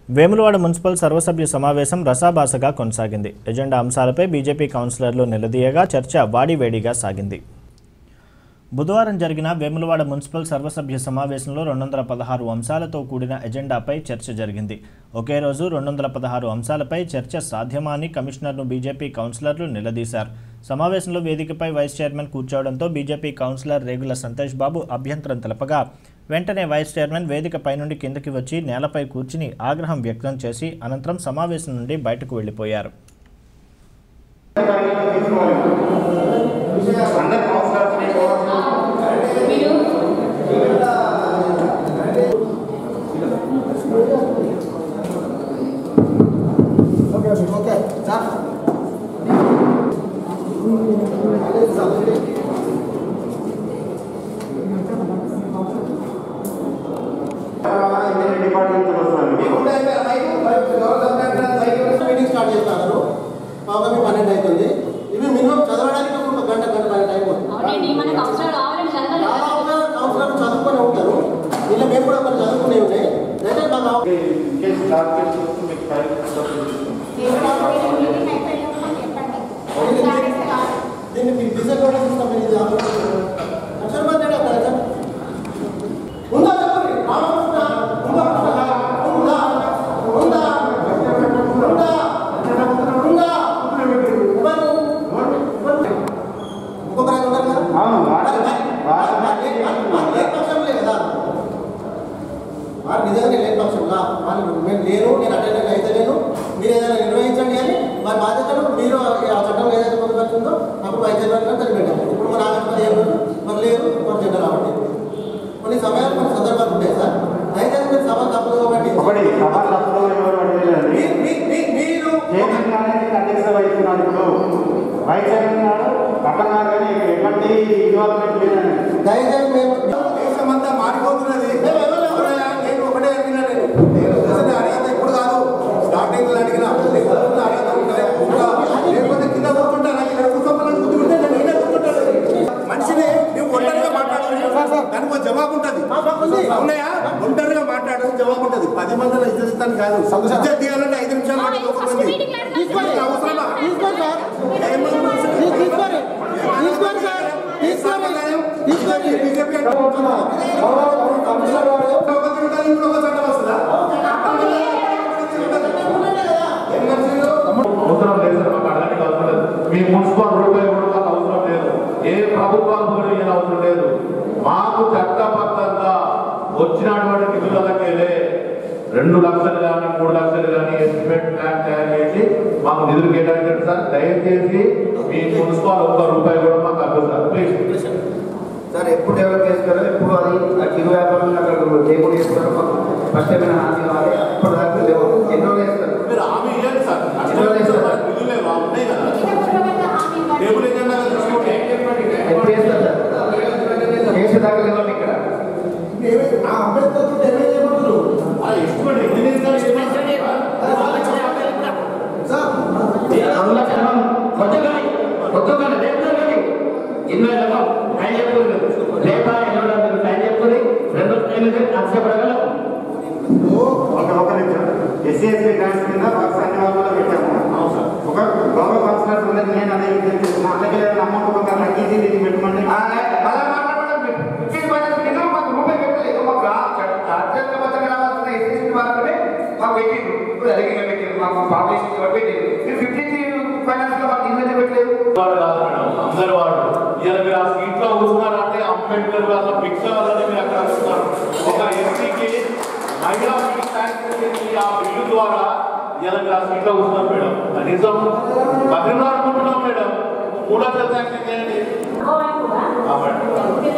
Vemulawada municipal సర్వసభ్య సమావేశం రసాభాసగా కొనసాగింది. ఎజెండా అంశాలపై బీజేపీ కౌన్సిలర్లు నిలదీయగా చర్చ వాడివేడిగా సాగింది. బుధవారం జరిగిన వేములవాడ మున్సిపల్ సర్వసభ్య సమావేశంలో 216 అంశాలతో కూడిన ఎజెండాపై చర్చ జరిగింది. ఒకే రోజు 216 అంశాలపై చర్చ సాధ్యమా అని కమిషనర్ను బీజేపీ కౌన్సిలర్లు నిలదీశారు. సమావేశంలో వేదికపై వైస్ చైర్మన్ కూర్చోవడంతో బీజేపీ కౌన్సిలర్ రేగుల సంతోష్ బాబు అభ్యంతరం తెలపగా వెంటనే వైస్ చైర్మన్ వేదికపై నుండి కిందకి వచ్చి నేలపై కూర్చుని ఆగ్రహం వ్యక్తం చేసి అనంతరం సమావేశం నుండి బయటకు వెళ్లిపోయారు.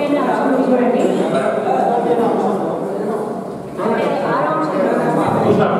మేడం